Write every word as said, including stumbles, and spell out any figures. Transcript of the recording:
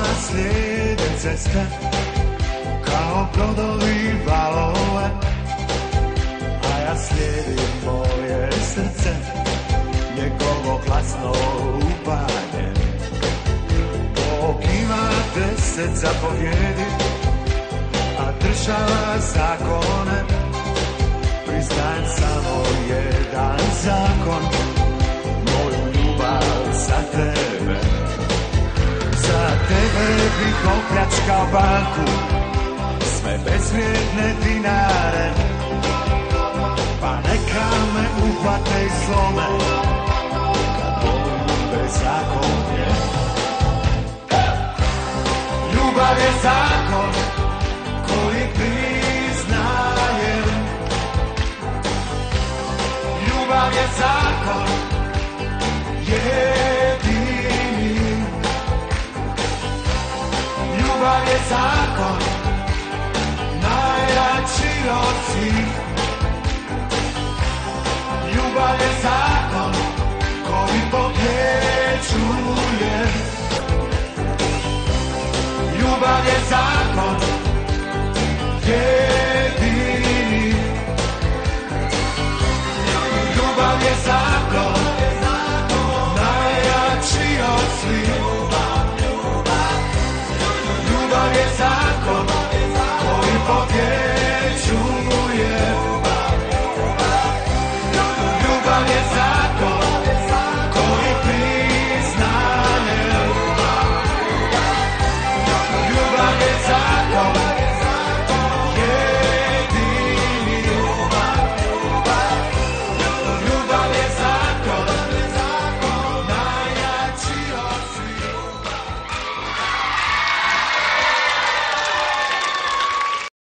slijede ceste kao brodovi valove, a ja slijedim moje srce, njegovo glasno lupanje. Bog ima deset zapovjedi, a država zakone. Priznajem samo jedan zakon, moju ljubav za tebe. Za tebe bih opljačkao banku, sve bezvrijedne dinare, pa neka me uhvate i slome, kad volim bezakonje. Ljubav je zakon koji priznajem, ljubav je zakon jedini, ljubav je zakon najjači od svih, ljubav je zakon